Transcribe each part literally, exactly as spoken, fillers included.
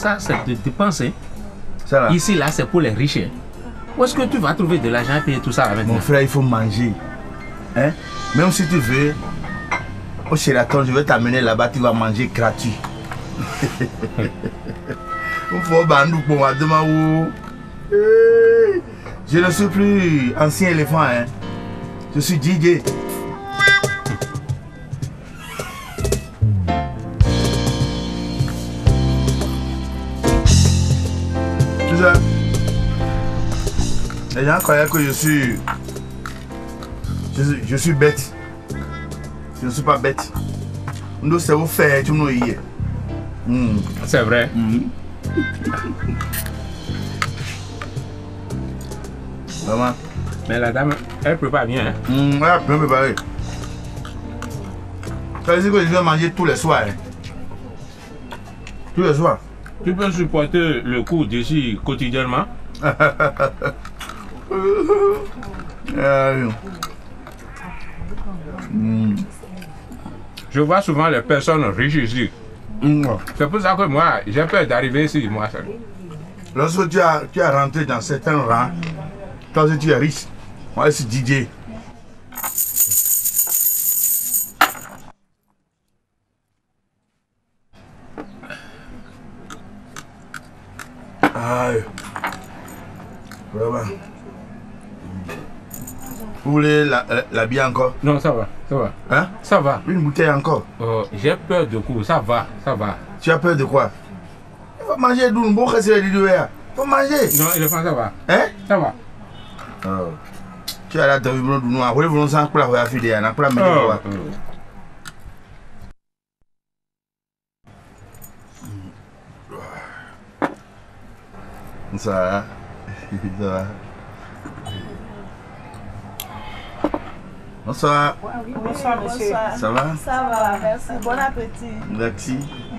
ça c'est de dépenses. Hein. Ça, là. Ici, là, c'est pour les riches. Hein. Où est-ce que tu vas trouver de l'argent et payer tout ça avec Mon moi? frère, il faut manger. Hein? Même si tu veux, au Sheraton, je vais t'amener là-bas, tu vas manger gratuit. Il faut bandou pour moi demain. Je ne suis plus ancien éléphant. Hein? Je suis D J. Les gens croyaient que je suis, je suis, je suis bête. Je ne suis pas bête. Nous, c'est au fait, tout le monde y est. Mm. C'est vrai. Mm. Maman. Mais la dame, elle prépare bien. Hein? Mm, elle a bien préparé. Ça veut dire que je vais manger tous les soirs. Hein? Tous les soirs. Tu peux supporter le coût d'ici quotidiennement? euh, mm. Je vois souvent les personnes riches ici. Mm. C'est pour ça que moi, j'ai peur d'arriver ici, moi seul. Lorsque tu as, tu as rentré dans certains rangs, quand tu es riche, moi je suis D J. Aïe. Vraiment. Vous voulez la, la, la bière encore? Non, ça va, ça va. Hein? Ça va. Une bouteille encore? Oh, j'ai peur de coup, ça va, ça va. Tu as peur de quoi? Il faut manger d'où? Bon, qu'est-ce que tu veux dire? Il faut manger. Non, il ça va. Hein? Ça va. Oh. Tu as la tête de nous. Après, vous nous en prenez la fille. On a pris la médaille. Ça va. Ça va. Bonsoir. Bonsoir, monsieur. Ça va? Ça va, merci. Bon appétit. Merci.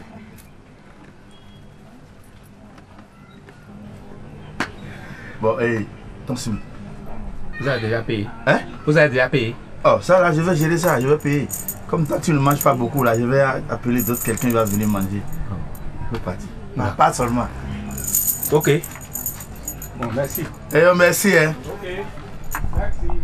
Bon, hé, attention. Vous avez déjà payé? Hein? Vous avez déjà payé? Oh, ça là, je vais gérer ça, je vais payer. Comme toi, tu ne manges pas beaucoup là, je vais appeler d'autres, quelqu'un va venir manger. Je vais partir. Non, Ah. pas seulement. Ok. Bon, merci. Eh, oh, merci, hein. Ok. Merci.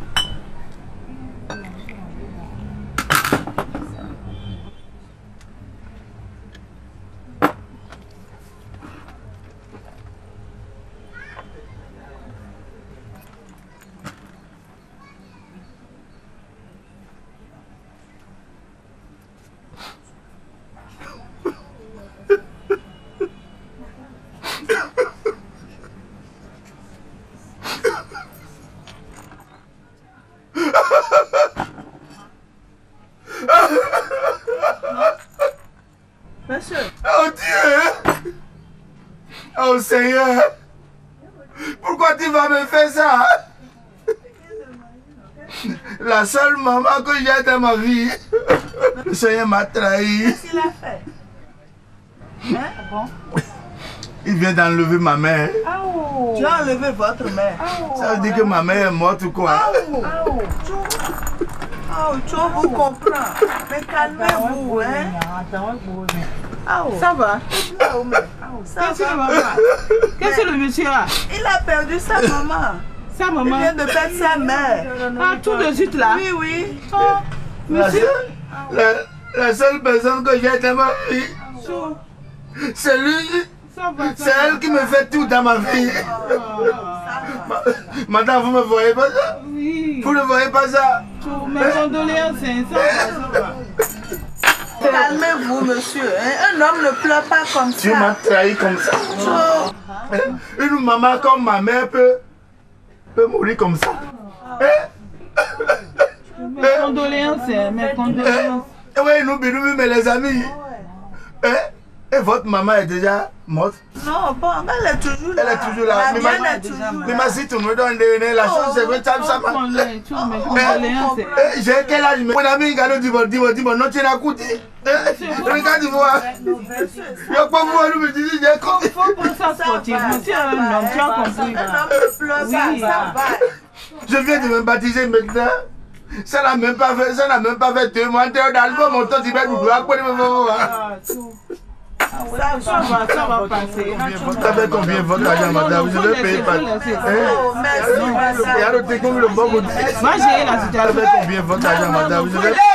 Monsieur. Oh Dieu! Oh Seigneur! Pourquoi tu vas me faire ça? La seule maman que j'ai dans ma vie. Le Seigneur m'a trahi. Qu'est-ce qu'il a fait? Hein? Bon. Il vient d'enlever ma mère. Oh. Tu as enlevé votre mère. Oh. Ça veut dire que ma mère est morte ou quoi? Oh. Oh. Oh, tu vous comprends. Mais calmez-vous, hein? Oh. Ça va? Ça va. Qu'est-ce que le monsieur a? Il a perdu sa maman. Sa maman? Il vient de perdre sa mère. Ah, tout de suite là? Oui, oui. Oh, La monsieur? seule, la, la seule personne que j'ai dans ma vie, c'est lui. C'est elle qui me fait tout dans ma vie. Ma, madame, vous ne me voyez pas ça? Oui. Vous ne voyez pas ça? Mes condoléances, ça va, ça va. Calmez-vous, monsieur. Un homme ne pleure pas comme ça. Tu m'as trahi comme ça. Une maman comme ma mère peut, peut mourir comme ça. Mes condoléances, mes condoléances. Oui, nous, nous, mais les amis. Et votre maman est déjà morte? Non, bon, elle est toujours là. Elle est toujours là. La Mais mienne ma- est toujours là. mais ma si tu me donnes des la chose, c'est que ça me ça Mes condoléances. J'ai quel âge? Mon ami, regarde, dis-moi, dis-moi, dis-moi, non, tu l'as coûté. Regarde, moi. Il n'y a pas vous, nous me dites, j'ai compris. Il faut prendre ça sportivement. Si un homme, tu as compris. Un homme ne pleure pas, ça va. Je viens de me baptiser maintenant. Ça n'a même pas fait, ça n'a même pas fait deux mois. T'es dans le bon montant, tu vas nous doigts, quoi, il me faut voir. Ça Ça va, ça va passer. Vous avez combien votre argent, madame? Je vais payer par. Oh, merci, madame. Il y a le technique, le bon côté. Moi, j'ai la Vous situation. avez combien votre argent, madame? Je vais.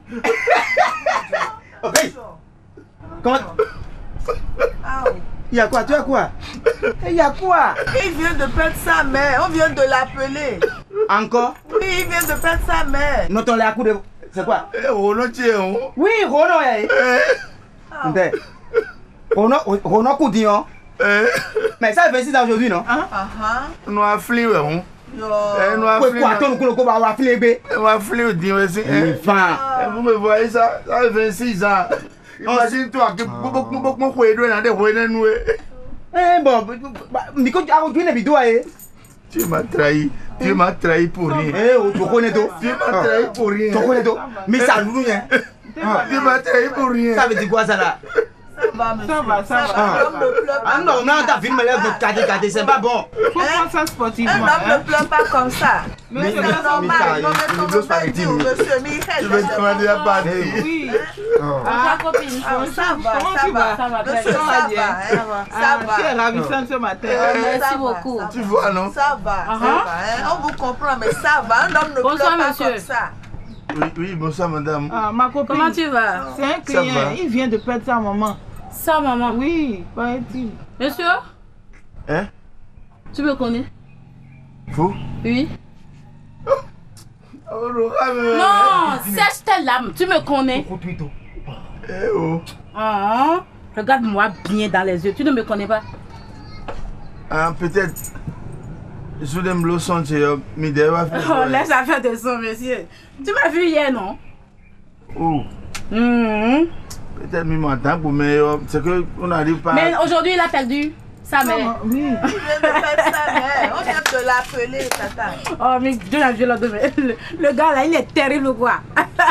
Comment? Il y a quoi? Tu as quoi? Il y a quoi? Il vient de perdre sa mère. On vient de l'appeler. Encore? Oui, il vient de perdre sa mère. Non, ton lait à coup de. C'est quoi? Eh, Roland, tu es où? Oui, Rono, eh. Eh, Rono, Rono Coudillon. eh, Mais ça, vingt-six ans aujourd'hui, non? Ah ah. nous avons flé, ouais, hein? Yo. Eh, nous avons Quoi, flé. quoi, ton coup, le coup, va avoir flébé. Nous avons flé au dieu aussi. Eh, Enfin. eh, vous me voyez ça? Ça fait vingt-six ans. Imagine-toi que beaucoup, beaucoup, beaucoup, de gens ont été nous. Eh, bon, Miko, tu as oublié les vidéos, eh. Tu m'as trahi. Tu m'as trahi pour rien. Eh, tu connais tout. Tu m'as trahi pour rien. Tu connais tout. Mais ça, nous, hein. Tu m'as trahi pour rien. Ça veut dire quoi, ça, là? Ça va, monsieur. Ça va, ça va. Ah. Un homme ne pleure pas. Ah non, non, ta film, là, de cadet, cadet, c'est pas bon. Faut prendre ça Un sportivement. homme hein. ne pleure pas comme ça. Mais Mais- c'est mais- C'est pas mais- normal. ça, Non, mais il- il comment bloque ça par les dit, dîmes. monsieur Michel? Tu veux demander à partir. Oui. Ah, copine, ça va, Comment ça tu va. vas? Ça va, Ça monsieur, va ça bien. va. hein. Ça Ah, tu es va. ravissante ce matin. Euh, Merci ça va, beaucoup. ça Tu va. vois, non? Ça va, ça va. hein. On vous comprend, mais ça va. Un homme ne Bonsoir, pleure pas monsieur. comme ça. Oui, oui, bonsoir, madame. Ah, ma copine. Comment tu vas? C'est un Ça client. va. Il vient de perdre sa maman. Ça, maman. Oui, paraît-il. Monsieur, Hein? tu me connais? Vous? Oui. Oh, Laura, mais- Non, sèche tes larmes. Tu me connais? Eh oh. Oh, regarde-moi bien dans les yeux. Tu ne me connais pas? Ah, peut-être. Je vais me le sentir, mais d'ailleurs. Oh, laisse affaire de son, monsieur. Tu m'as vu hier, non? Oh, Mhm. peut-être même matin pour mais euh, c'est que on n'arrive pas. Mais aujourd'hui, il a perdu sa mère. Oui. Il vient de perdre sa mère. On vient de l'appeler, tata. Oh, mais Dieu l'a vu là demain. Le, le gars là, il est terrible ou quoi?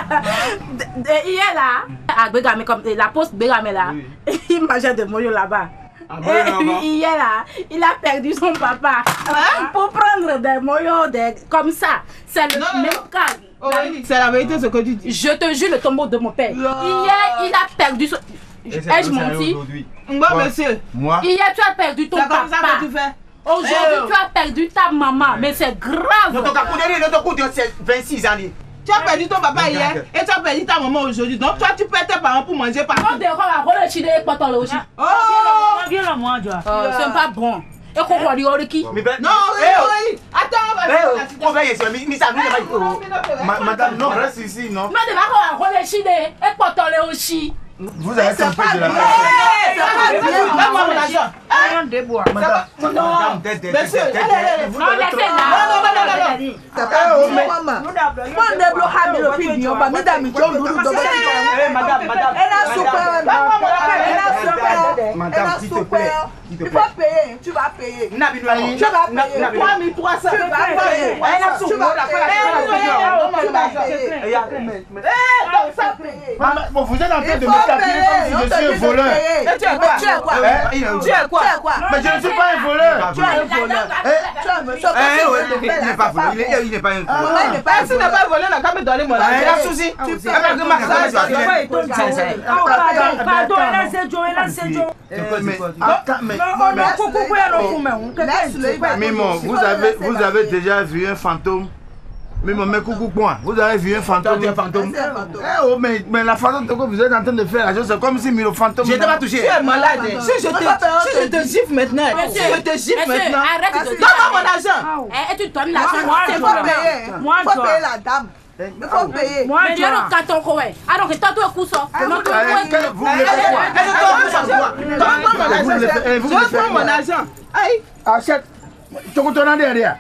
De- de- Hier là, à Bégamé, comme la poste Bégamé là, il mangeait de moyo là-bas. Ah bon, Et là-bas? puis hier là, il a perdu son papa. Pour prendre des moyos des, comme ça. C'est le Non, non, même non. cas. Oh, oui, c'est la vérité ce que tu dis. Je te jure le tombeau de mon père. Hier, il a perdu son. Ai-je menti? Moi, Ouais. monsieur. Moi, Hier, tu as perdu ton C'est comme ça papa. que tu fais. Aujourd'hui, Eh, tu as perdu ta maman. Mais c'est Non, grave. ton coup de non, ton coup de c'est vingt-six ans. Tu as perdu ton papa hier et tu as perdu ta maman aujourd'hui. Donc toi, tu perds tes parents pour manger par. On déroule à rôle chidé et pas le aussi. Oh! Viens là, moi, Joa. Oh, c'est pas bon. Et qu'on va dire qui? Mais ben, Non, eh, oh, oui, attends, on va eh, faire oh, la on situation. va y essayer, mais mais ça nous est pas. ma- madame, non, reste ici, non. Mais de va rôle chidé et pas le aussi. Vous avez trompé de la personne. Eh, donne-moi mon argent. Viens de boire. Madame, Madame, tête, tête, Monsieur, tête, allez, tête. allez, vous Non, avez laissez trompé. là. Non, non, non, non, non. Tata, dis maman. Quand on débloque à le fille, on va mettre à mi-temps, nous nous donnons. Eh, madame, madame. Elle a souper. Elle a souper. Madame, Elle a s'il te souper. plaît, s'il te Il plaît. faut payer. Tu vas payer. Nabi, Nabi, Tu vas Nabi, payer. Nabi. trois mille trois cents. Tu vas payer. Elle a soupe, Tu vas on a fait la payer. chose. Tu vas payer. Eh, y a- mais- mais- Eh, donc ça payer. Maman, bon, vous êtes en train Il de faut me taper payer. comme On si te je suis un dit de voleur. payer. Et tu es quoi? Tu es quoi? Eh, il est- Tu es quoi? Tu es quoi? Mais je ne suis pas un voleur. Tu es un voleur. Tu es un monsieur. Eh, ouais, il n'est pas volé, il est- il n'est pas un Ah, voleur. il n'est pas Eh, si tu n'as pas volé, on a qu'à me donner mon Ah, il argent. a souci. Tu Eh, fais- ben, remarque, Ça, comment tu vas ça, faire? ça, Ça, ça, ça. Ah, pardon, pardon, elle a ses jours, elle a ses jours. Mais, attends, mais, Non, on a coucou, coucou, elle a fumé. Laisse-le, il va- mais bon, vous avez, vous avez déjà vu un fantôme? Mais mon mec, coucou, point. Vous avez vu un Toi, fantôme? tu es fantôme. C'est un fantôme. Eh oh, mais, mais la façon dont vous êtes en train de faire la chose, c'est comme si le fantôme. Je ne t'ai pas touché. Tu es malade. Si je te, si je te gifle maintenant, Monsieur, je te gifle monsieur, maintenant. arrête de Donne-moi mon argent. Eh, et tu donnes l'argent. Moi, c'est Il bon. faut payer. Moi, Il faut toi. payer la dame. Il faut payer. Moi, Mais tu Dieu vois. le carton quoi? Alors que t'as tout un coup ça. Comment tu Eh, quel- vous voulez Eh, faire quoi? eh, eh, donne-moi mon argent. Donne-moi mon Vous voulez argent. faire- eh, vous voulez faire Donne-moi mon quoi? argent. Aïe. Achète. Tu retournes derrière.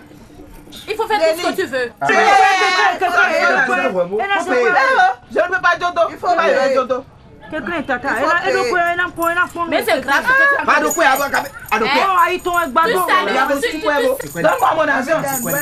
Il faut faire tout ce que tu veux. Tu es- Quelqu'un est Elle a dodo. Elle a Faut ses payer. dodo. Eh, oh, je ne peux pas dodo. Il faut Tu vas payer. aller dodo. Quelqu'un est tata. Il Elle faut a elle a payer. quoi, elle a quoi, elle a quoi. Mais c'est grave ce que tu as Pas fait. de quoi, avant qu'à- à de Oh, quoi. aïe, ton Tu gbado. sais, Il y a tu- aussi tu- pour vous. tu- Donne-moi mon argent.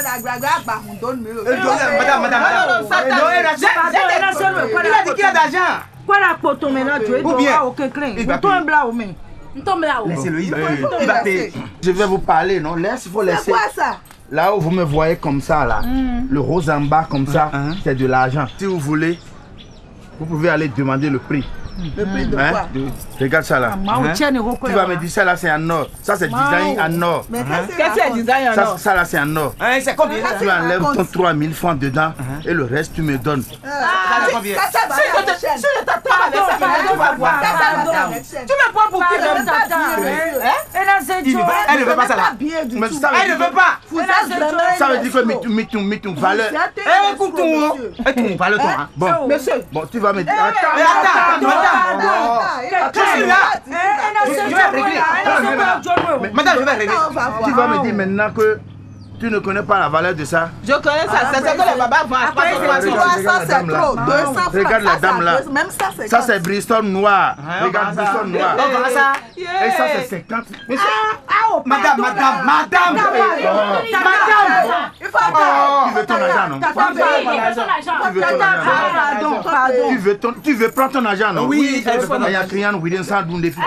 Eh, Madame, madame, Non, non, madame. ça Eh, t'a- non, elle a- Pardon, elle a seulement quoi Il a dit qu'il a d'argent. Quoi la poto maintenant, tu es Ou bien, au quelqu'un. il va Toi un payer. blanc au main. Nous tombons là-haut. Laissez-le, il va Eh, il va payer. Je vais vous parler, non? Laisse, il faut C'est laisser. quoi ça? Là où vous me voyez comme ça, là, le rose en bas comme ça, Hein? c'est de l'argent. Si vous voulez, vous pouvez aller demander le prix. Le prix de Hein? quoi? Regarde ça là. Hein? Tu vas me dire ça là c'est en or. Ça c'est design en or. Mais Qu'est-ce que c'est design en Ça, or? ça là c'est en or. Hein, c'est combien? Tu enlèves ton trois mille francs dedans et le reste tu me donnes. Ah, c'est combien? ça, ça va à la chaîne. Tu vas voir. Ça, ça va à la chaîne. Tu me prends pour qui Pardon, même ça? pardon. Il veut pas- Elle ne veut pas ça là. Pas bien du Mais tout. ça veut Elle ne dire veut pas. Vous êtes vraiment ça veut un dire que escroc. mets ton mets ton valeur. Vous êtes Eh, un écoute, escroc, on. monsieur. Écoute, parle toi. hein. Bon, Monsieur. bon, tu vas me dire. Mais attends, madame. Attends, Je suis là. attends, Je vais régler. Madame, je vais régler. on va voir. Tu vas me dire maintenant que tu ne connais pas la valeur de ça. Je connais ça, c'est ce que les babas vont Après, après. c'est regarde, trois regarde cents, la c'est dame là. trop. deux cents francs. Regarde la ça, dame ça, là. Même ça, c'est Ça comme- c'est Bristol noir. Hein, Regarde on va Bristol ça. noir. On va ça. Et ça c'est cinquante. Madame, madame, madame. Madame. Il faut encore. Tu veux ton argent non? T'as pas payé. Tu veux ton argent non? Pardon, pardon. Tu veux ton tu veux prendre ton argent non? Oui, elle veut pas Il y a criant William sans doute des filles.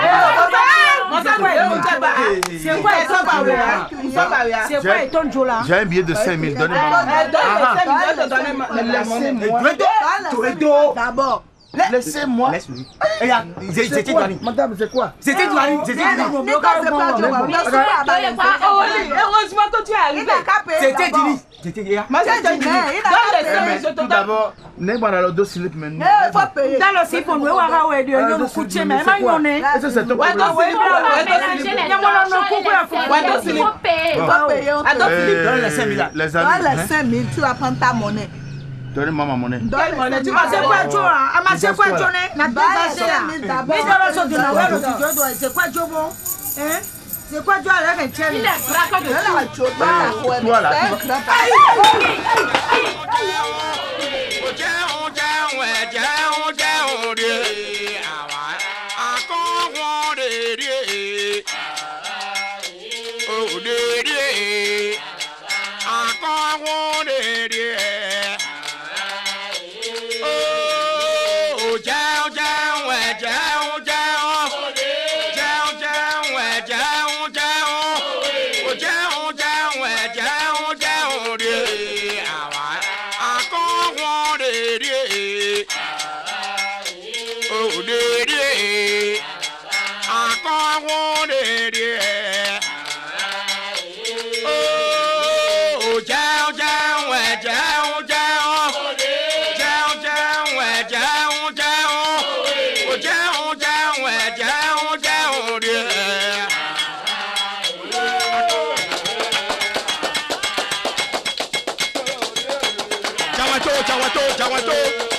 C'est quoi ça, Baouya? Ça, Baouya. C'est quoi et ton Joe là? J'ai un billet de cinq mille, donnez-moi. Eh, donne les cinq millions, je te donne la monnaie. Laissez-moi. D'abord. Laissez-moi. Laisse-lui. Regarde, c'était du Wani. Madame, c'est quoi? C'était du Wani. C'était du Wani. Heureusement que tu es arrivé. C'était Dini. C'était hier. Moi, je te dis, donne les cinq Mais millions, je te tout donne. d'abord, n'est pas dans le dos slip maintenant. Il faut payer. Dans le slip, on doit avoir ouais, Dieu, nous coucher, mais C'est quoi? on est. Est-ce que c'est ton Ouais, problème? donc, Philippe, ouais, donc, Philippe. Il faut payer. on te Attends, dit. Philippe, donne les cinq mille là. Les Dans amis, les cinq mille, tu vas prendre ta monnaie. donnez-moi ma monnaie. Donne les monnaie, cinq tu mille. vas C'est quoi Joe là? Ah, c'est quoi Joe là? Donne les cinq mille d'abord. Mais dans le sens de la ouais, c'est quoi Joe bon? Hein? C'est quoi Joe avec un tien? Donne la chose, donne la couenne. Toi, là, tu Fais vas- un grand Jawato, Jawato, Jawato.